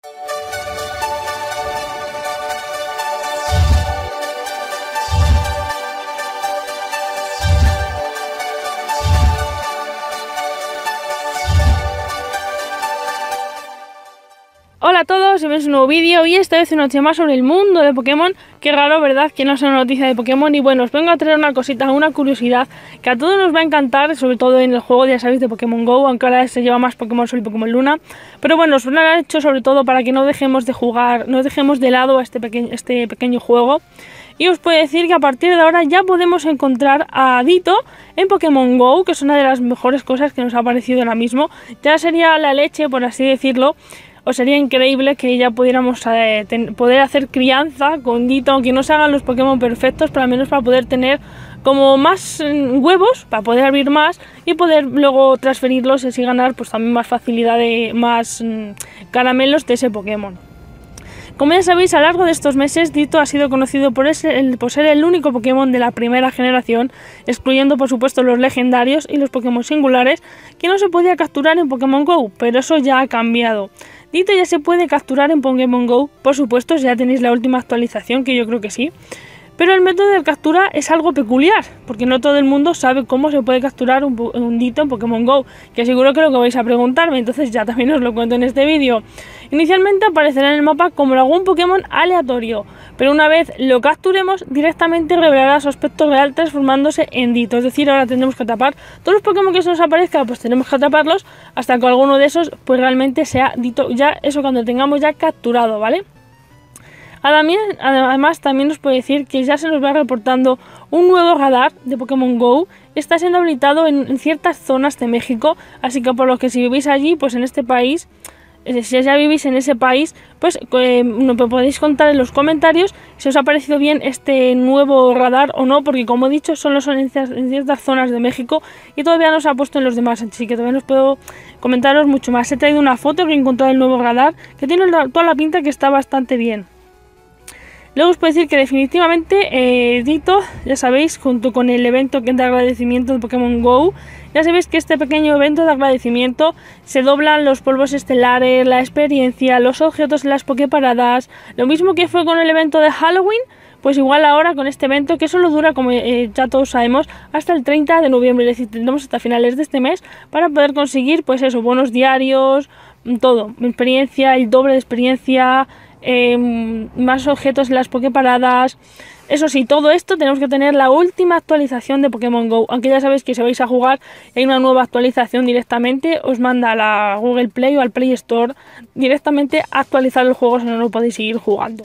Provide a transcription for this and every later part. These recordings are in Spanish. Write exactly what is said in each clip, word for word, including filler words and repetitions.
Hola a todos, bienvenidos a un nuevo vídeo y esta vez una noche más sobre el mundo de Pokémon. Qué raro, ¿verdad? Que no sea una noticia de Pokémon. Y bueno, os vengo a traer una cosita, una curiosidad que a todos nos va a encantar, sobre todo en el juego, ya sabéis, de Pokémon Go, aunque ahora se lleva más Pokémon Sol y Pokémon Luna. Pero bueno, os lo he hecho sobre todo para que no dejemos de jugar, no dejemos de lado este pequeño, este pequeño juego. Y os puedo decir que a partir de ahora ya podemos encontrar a Ditto en Pokémon Go, que es una de las mejores cosas que nos ha parecido ahora mismo. Ya sería la leche, por así decirlo. O sería increíble que ya pudiéramos eh, ten, poder hacer crianza con Ditto, aunque no se hagan los Pokémon perfectos, pero al menos para poder tener como más mm, huevos, para poder abrir más y poder luego transferirlos y así ganar pues también más facilidad de más mm, caramelos de ese Pokémon. Como ya sabéis, a lo largo de estos meses, Ditto ha sido conocido por, ese, el, por ser el único Pokémon de la primera generación, excluyendo por supuesto los legendarios y los Pokémon singulares, que no se podía capturar en Pokémon Go, pero eso ya ha cambiado. Ditto ya se puede capturar en Pokémon Go, por supuesto, ya tenéis la última actualización, que yo creo que sí. Pero el método de captura es algo peculiar, porque no todo el mundo sabe cómo se puede capturar un, un Ditto en Pokémon Go, que seguro que es lo que vais a preguntarme, entonces ya también os lo cuento en este vídeo. Inicialmente aparecerá en el mapa como algún Pokémon aleatorio, pero una vez lo capturemos, directamente revelará su aspecto real transformándose en Ditto. Es decir, ahora tendremos que atrapar todos los Pokémon que se nos aparezcan, pues tenemos que atraparlos hasta que alguno de esos pues realmente sea Ditto, ya eso cuando tengamos ya capturado, ¿vale? Además, también os puedo decir que ya se nos va reportando un nuevo radar de Pokémon Go. Está siendo habilitado en, en ciertas zonas de México, así que por lo que si vivís allí, pues en este país, si ya vivís en ese país, pues eh, me podéis contar en los comentarios si os ha parecido bien este nuevo radar o no, porque como he dicho, solo son en ciertas, en ciertas zonas de México y todavía no se ha puesto en los demás, así que todavía no os puedo comentaros mucho más. He traído una foto que he encontrado del nuevo radar, que tiene toda la pinta que está bastante bien. Luego os puedo decir que definitivamente eh, Ditto, ya sabéis, junto con el evento de agradecimiento de Pokémon Go, ya sabéis que este pequeño evento de agradecimiento se doblan los polvos estelares, la experiencia, los objetos en las Poképaradas, lo mismo que fue con el evento de Halloween, pues igual ahora con este evento que solo dura, como eh, ya todos sabemos, hasta el treinta de noviembre, es decir, tendremos hasta finales de este mes para poder conseguir, pues eso, bonos diarios, todo, experiencia, el doble de experiencia, Eh, más objetos en las Poképaradas. Eso sí, todo esto tenemos que tener la última actualización de Pokémon Go, aunque ya sabéis que si vais a jugar hay una nueva actualización directamente, os manda a la Google Play o al Play Store directamente a actualizar el juego, si no, no podéis seguir jugando.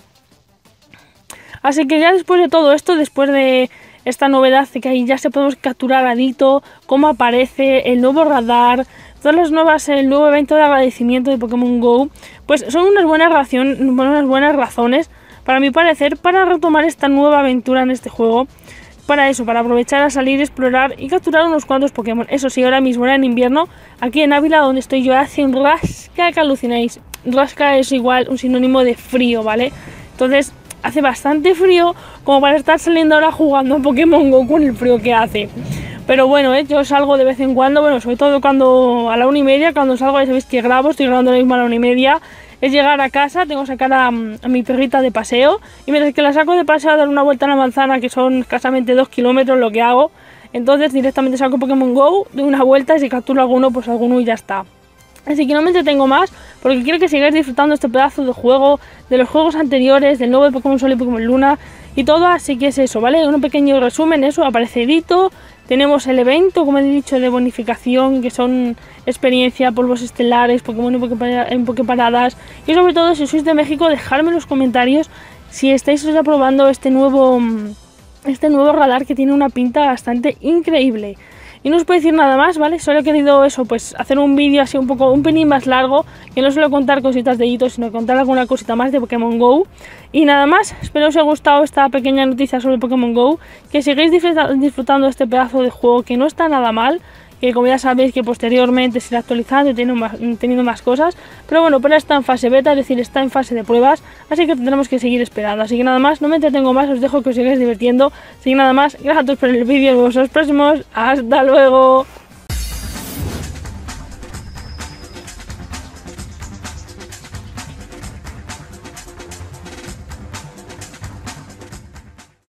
Así que ya después de todo esto, después de esta novedad de que ahí ya se podemos capturar a Ditto, cómo aparece, el nuevo radar, todas las nuevas, el nuevo evento de agradecimiento de Pokémon Go, pues son unas buenas, razones, unas buenas razones, para mi parecer, para retomar esta nueva aventura en este juego. Para eso, para aprovechar a salir, explorar y capturar unos cuantos Pokémon. Eso sí, ahora mismo era en invierno, aquí en Ávila, donde estoy yo, hace un rasca que alucináis. Rasca es igual un sinónimo de frío, ¿vale? Entonces, hace bastante frío como para estar saliendo ahora jugando a Pokémon Go con el frío que hace. Pero bueno, ¿eh? Yo salgo de vez en cuando, bueno, sobre todo cuando a la una y media, cuando salgo, ya sabéis que grabo, estoy grabando ahora mismo a la una y media, es llegar a casa, tengo que sacar a, a mi perrita de paseo, y mientras que la saco de paseo a dar una vuelta a la manzana, que son escasamente dos kilómetros lo que hago, entonces directamente saco Pokémon Go, doy una vuelta y si capturo alguno, pues alguno y ya está. Así que no me entretengo más, porque quiero que sigáis disfrutando este pedazo de juego, de los juegos anteriores, del nuevo de Pokémon Sol y Pokémon Luna y todo, así que es eso, ¿vale? Un pequeño resumen, eso, aparece Ditto, tenemos el evento, como he dicho, de bonificación, que son experiencia, polvos estelares, Pokémon en Poképaradas, y sobre todo, si sois de México, dejadme en los comentarios si estáis ya probando este nuevo, este nuevo radar que tiene una pinta bastante increíble. Y no os puedo decir nada más, ¿vale? Solo he querido eso, pues hacer un vídeo así un poco, un pelín más largo, que no suelo contar cositas de Ditto, sino contar alguna cosita más de Pokémon Go. Y nada más, espero os haya gustado esta pequeña noticia sobre Pokémon Go, que sigáis disfrutando de este pedazo de juego que no está nada mal, que como ya sabéis que posteriormente se irá actualizando y teniendo más, teniendo más cosas, pero bueno, pero está en fase beta, es decir, está en fase de pruebas, así que tendremos que seguir esperando. Así que nada más, no me entretengo más, os dejo que os sigáis divirtiendo, así que nada más, gracias a todos por el vídeo, nos vemos en los próximos, hasta luego.